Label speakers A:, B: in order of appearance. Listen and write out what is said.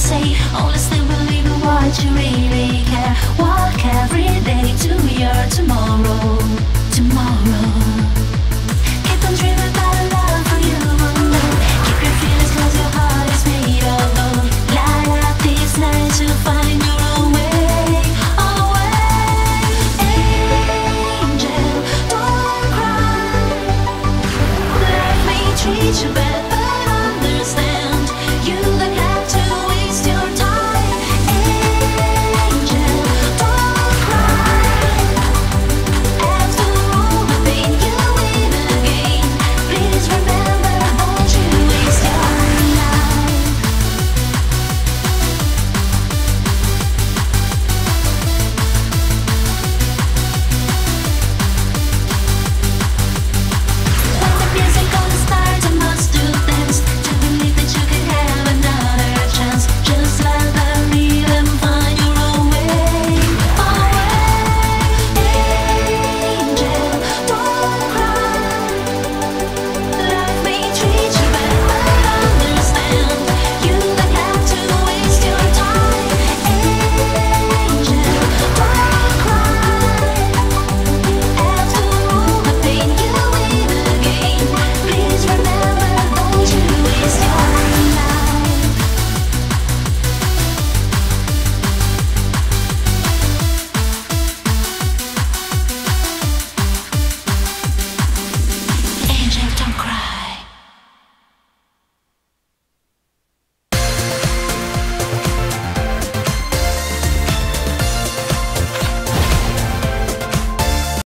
A: say, only still believe in what you really care. Walk every day to your tomorrow, tomorrow. Keep on dreaming about a love for you, keep your feelings close, your heart is made of gold. Light up these nights to find your own way, away. Angel, don't cry, let me treat you better.